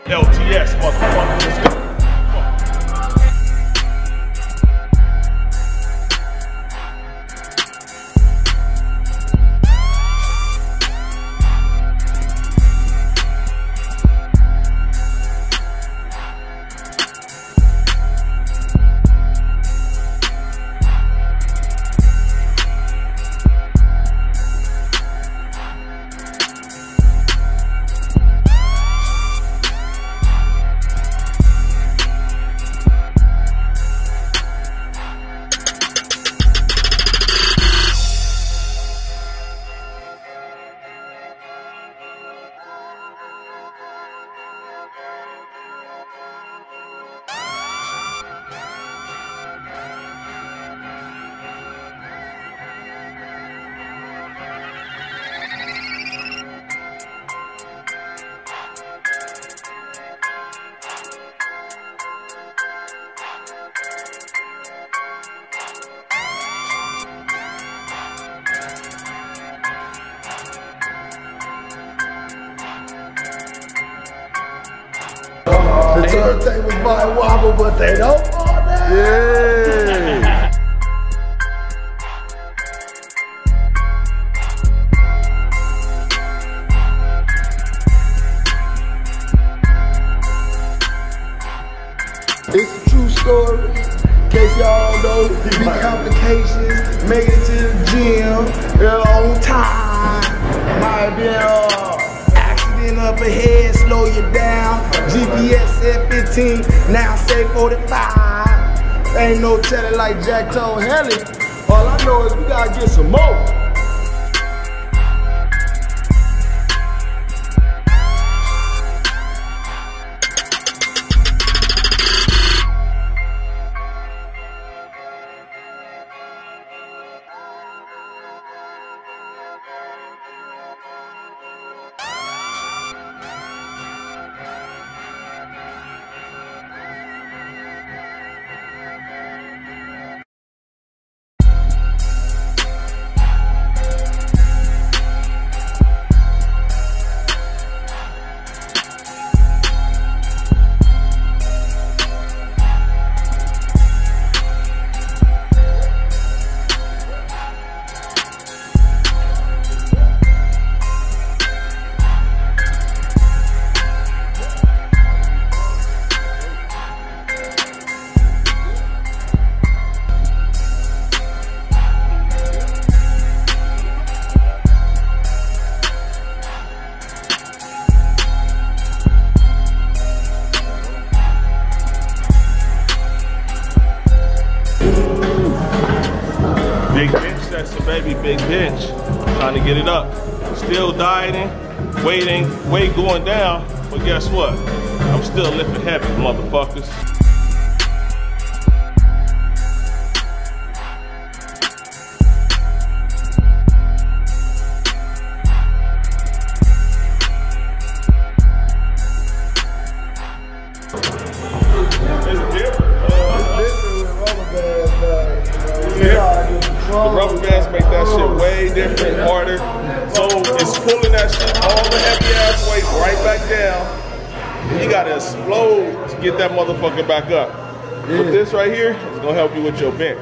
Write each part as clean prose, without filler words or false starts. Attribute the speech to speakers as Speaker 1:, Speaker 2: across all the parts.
Speaker 1: LTS, motherfucker. Let's go.
Speaker 2: The turntables might wobble, but they don't fall down.
Speaker 3: Yeah.
Speaker 2: It's a true story. In case y'all know, big complications. Made it to the gym on time. Might be accident up ahead, slow you down. GPS said 15, now say 45. Ain't no telling like Jack told Helly. All I know is we gotta get some more.
Speaker 1: Big bench session, baby, big bench. Trying to get it up. Still dieting, weight going down, but guess what? I'm still lifting heavy, motherfuckers. The rubber bands make that shit way different, harder. So it's pulling that shit, all the heavy ass weight right back down. You gotta explode to get that motherfucker back up. But this right here is gonna help you with your bench.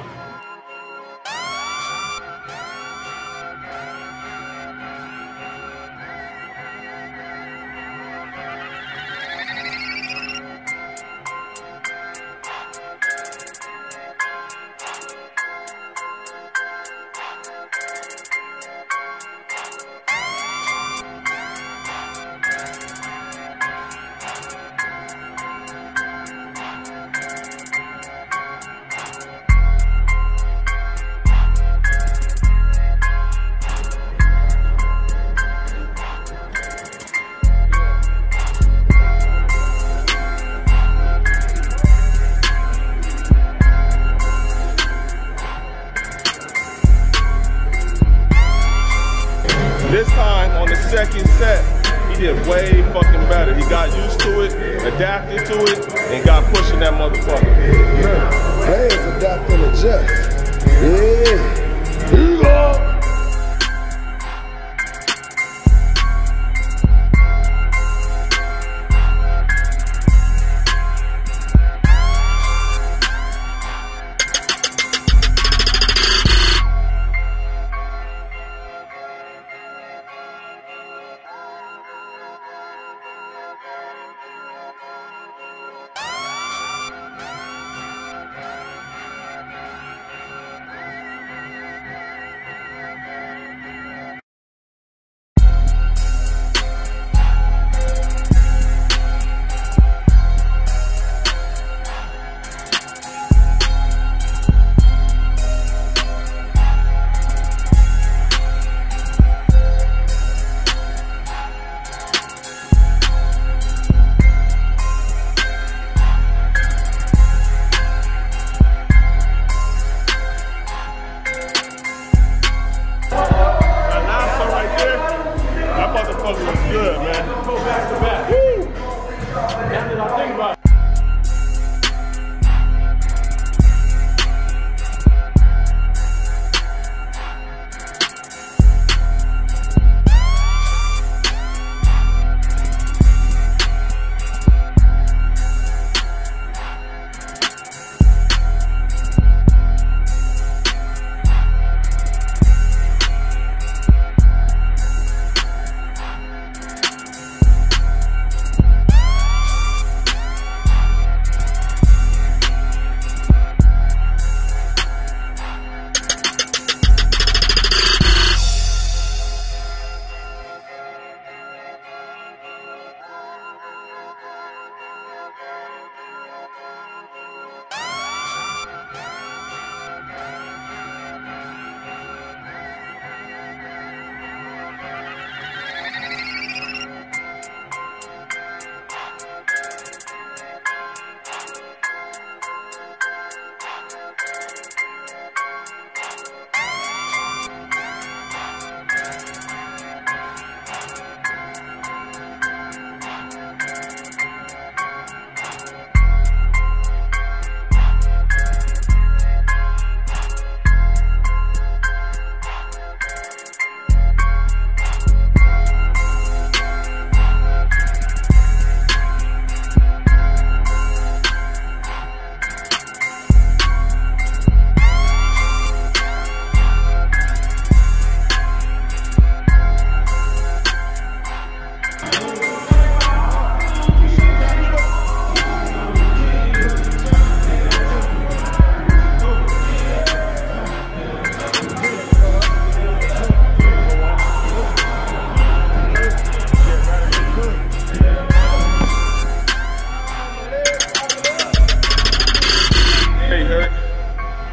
Speaker 1: This time on the second set, he did way fucking better. He got used to it, adapted to it, and got pushing that motherfucker.
Speaker 2: Yeah. Players adapt and adjust. Yeah. Here you go.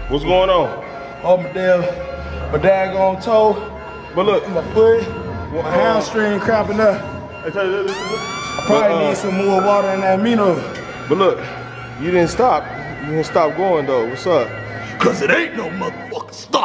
Speaker 1: What's going on?
Speaker 2: Oh, my daggone toe,
Speaker 1: But look,
Speaker 2: my foot, my hamstring cramping up. I probably need some more water in that amino.
Speaker 1: But look, you didn't stop. You didn't stop going though. What's up?
Speaker 2: Cause it ain't no motherfucking stop.